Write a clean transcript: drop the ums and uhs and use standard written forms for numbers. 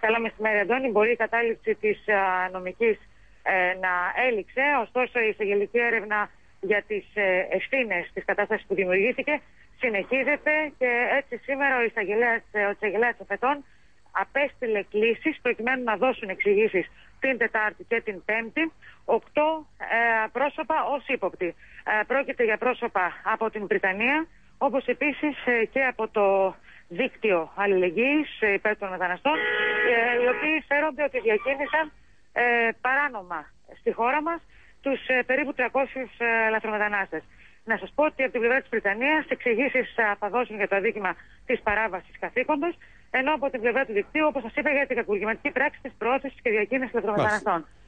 Καλό μεσημέρι, Αντώνη. Μπορεί η κατάληψη της νομικής να έληξε, ωστόσο η εισαγγελική έρευνα για τις ευθύνες της κατάστασης που δημιουργήθηκε συνεχίζεται και έτσι σήμερα ο εισαγγελέας εφετών απέστειλε κλήσεις προκειμένου να δώσουν εξηγήσεις την Τετάρτη και την Πέμπτη 8 πρόσωπα ως ύποπτοι. Πρόκειται για πρόσωπα από την Βρυτανία, όπως επίσης και από το δίκτυο αλληλεγγύης υπέρ των μεταναστών, οι οποίοι φέρονται ότι διακίνησαν παράνομα στη χώρα μας τους περίπου 300 λαθρομετανάστες. Να σας πω ότι από την πλευρά της Βρυτανίας εξηγήσεις θα δώσουν για το αδίκημα της παράβασης καθήκοντος, ενώ από την πλευρά του δικτύου, όπως σας είπα, για την κακουργηματική πράξη της προώθησης και διακίνησης λαθρομεταναστών.